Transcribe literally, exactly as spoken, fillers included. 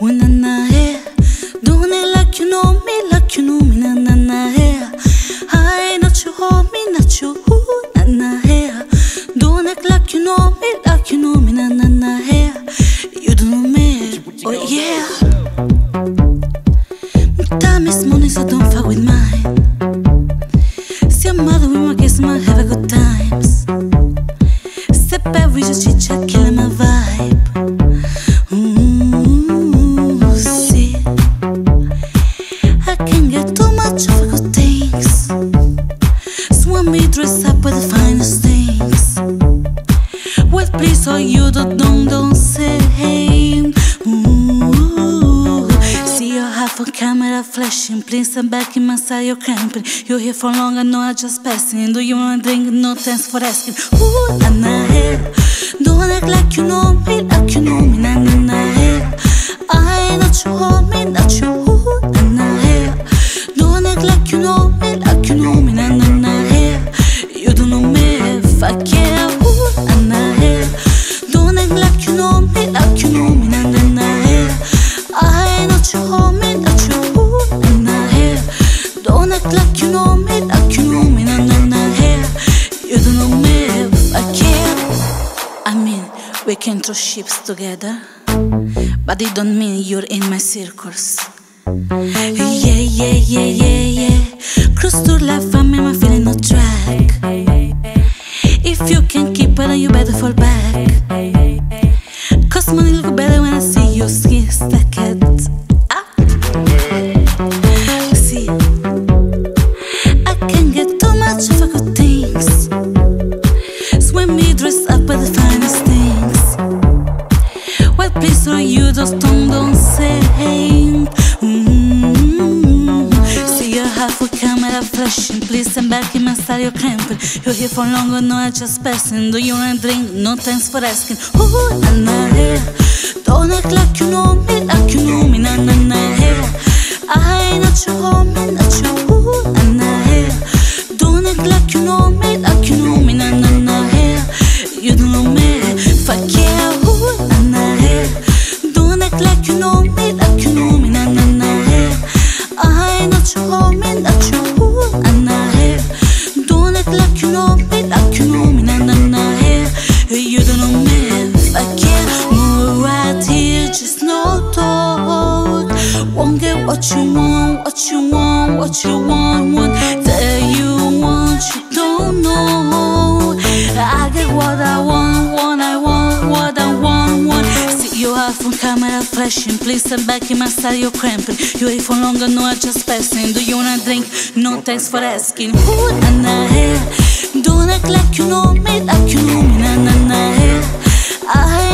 Ooh, na na hey, doing it like you know me, like you know me, na na na hey. I not you hold me, not you, ooh, na na hey. Doing it like you know me, like you know me, na na na hey. You don't know me, oh yeah. Time is money, so don't fuck with mine. See your mother with my kiss, my have a good times. Step back, we just chit chat, killing my vibe. Mm, see, I can't get too much of a good things. So when we dress up with the finest things, well, please, all you don't don't, don't say. Ooh, see your half on camera flashing. Please stand back in my side, you're cramping. You're here for long, I know I just passing. Do you wanna drink? No thanks for asking. Ooh, na na hey, don't act like you know me, like you know me, na na na hey. I not you hold me, not you, ooh, na na hey. Don't act like you know me, like you know me, na na na hey. You don't know me, fuck yeah, ooh, na na hey. Don't act like you know me, like you know me, na na na hey. I not you hold me, not you, ooh, na na hey. Don't act like you know me, like you know me, na na na hey. You don't know me, fuck yeah. I mean, we can throw ships together, but it don't mean you're in my circles. Yeah, yeah, yeah, yeah, yeah. Cruise to life, I'm in my feeling no track. If you can keep it, then you better fall back. Cause money look better when I see your skin stack it up. See, I can't get too much of a good things. So when we dress up with the finest things, well, please, no, you just don't, don't say. Mm-hmm. See your half with camera flashing. Please stand back in my style, you're cramping. You're here for long, no, I just passing. Do you wanna drink? No thanks for asking. Ooh, na na hey, don't act like you know me, like you know me, na na na hey. I not you hold me, not you, ooh, na na hey. Don't act like you know me, like you know me, na na na hey. You don't know me, fuck yeah, ooh, na na hey. Don't act like you know me, like you know me, na na na hey. I not you hold me, not you, ooh, na na hey. Don't act like you know me, like you know me, na na na hey. You don't know me, fuck yeah. Move right here, just no talk. Won't get what you want, what you want, what you want, want that you want, you don't know. I get what I want, what I want, what I want, want. See you off on camera flashing. Please stand back in my style, you're cramping. You're here for longer, no, I just passing. Do you wanna drink? No thanks for asking. Ooh, na na hey, don't act like you know me, like you know me, na na na hey. I